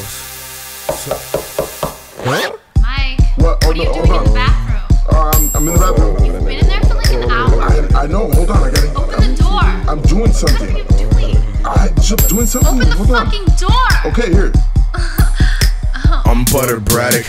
girls. So, Mike, what? what are you doing in the bathroom? I'm in the bathroom. You've been in there for like an hour. I know. Hold on. I gotta Open the door. I'm doing something. What are you doing? I'm just doing something. Open the Hold on. fucking door. Okay, here. I'm Butter Braddock.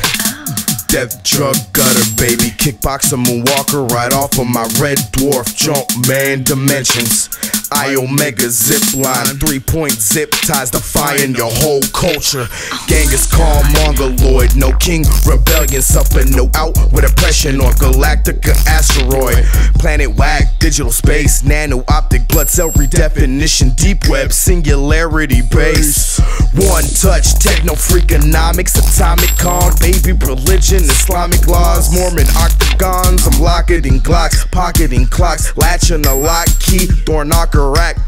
Death drug gutter, baby. Kickboxer moonwalker right off of my red dwarf jump man dimensions. I Omega zip line, 3-point zip ties defying your whole culture. Genghis Khan, Mongoloid, no king, rebellion, suffer no out with oppression on Galactica asteroid. Planet whack, digital space, nano optic, blood cell redefinition, deep web, singularity base. One touch, techno freakonomics, atomic con, baby religion, Islamic laws, Mormon octagons. I'm locketing Glocks, pocketing clocks, latching a lock key, door knocker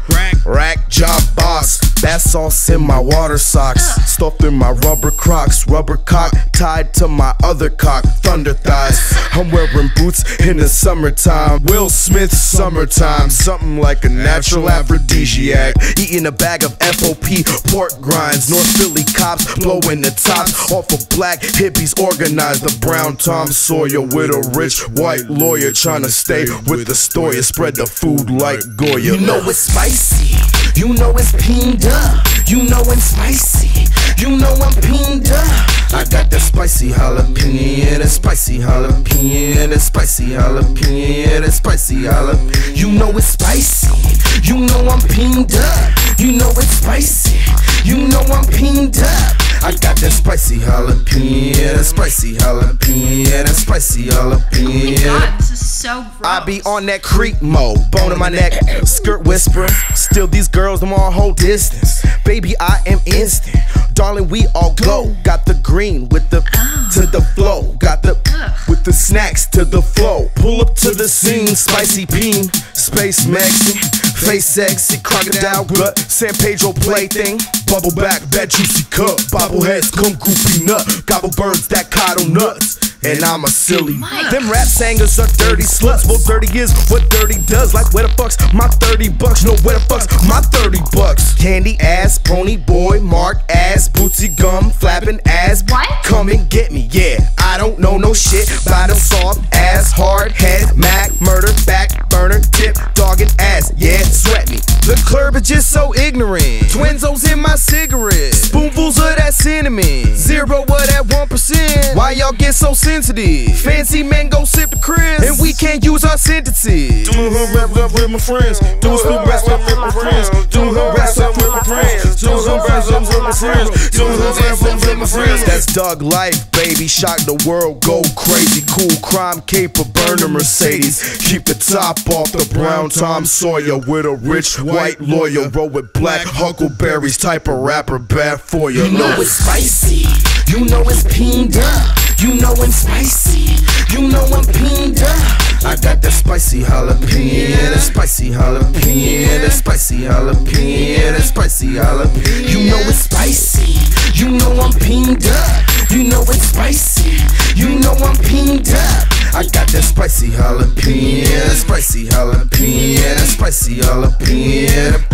rack job boss. Bath sauce in my water socks, stuffed in my rubber crocs, rubber cock tied to my other cock, thunder thighs. I'm wearing boots in the summertime, Will Smith summertime, something like a natural aphrodisiac. Eating a bag of FOP pork grinds, North Philly cops blowing the tops off of black hippies organized. The brown Tom Sawyer with a rich white lawyer trying to stay with the story, spread the food like Goya. You know it's spicy, you know it's peened up, you know it's spicy, you know I'm peened up. I got that spicy jalapeno, yeah, that spicy jalapeno, yeah, that spicy jalapeno, yeah, that spicy jalapeno. You know it's spicy, you know I'm peened up, you know it's spicy, you know I'm peened up. I got that spicy jalapeno, yeah, that spicy jalapeno, yeah, that spicy jalapeno. Oh my god, this is so gross. I be on that creep mode, bone in my neck, skirt whisper. Still these girls, them all hold distance. Baby, I am instant. Darling, we all go. Got the green with the to the flow. Got the with the snacks to the flow. Pull up to the scene, spicy bean, space maxi, face sexy, crocodile gut, San Pedro plaything, bubble back, bad juicy cup, bobbleheads, come goofy nut, gobble birds that coddle nuts. And I'm a silly. Them rap singers are dirty sluts. Well, dirty is what dirty does. Like where the fuck's my 30 bucks? No, where the fuck's my 30 bucks? Candy ass, pony boy, mark ass, bootsy gum, flapping ass. What? Come and get me, yeah. I don't know no shit. Bottom soft ass, hard head, Mac, murder, back burner, tip, dogging ass. Yeah, sweat me. The club is just so ignorant. Twinzos in my cigarette, spoonfuls of that cinnamon, zero of that 1%. Why y'all get so sensitive? Fancy men go sip the Chris, and we can't use our sentences. Doing her rap up with my friends, doing her rap up with my friends, doing her rap up with my friends, doing her rap up with my friends, doing her rap up with my friends. That's Doug Life, baby. Shock the world, go crazy. Cool crime caper, burner Mercedes. Keep the top off the brown Tom Sawyer with a rich white lawyer. Roll with black huckleberries, type of rapper bad for you. You know it's spicy, you know it's peened up, you know I'm spicy, you know I'm peened up. I got that spicy jalapeno, yeah, that spicy jalapeno, yeah, that spicy jalapeno, yeah, that spicy jalapeno. You know it's spicy, you know I'm peened up, you know it's spicy, you know I'm peened up. I got that spicy jalapeno, yeah, that spicy jalapeno, yeah, that spicy jalapeno, yeah, that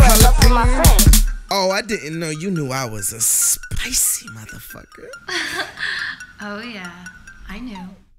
jalapeno. Oh, I didn't know you knew I was a spicy motherfucker. Oh yeah, I knew.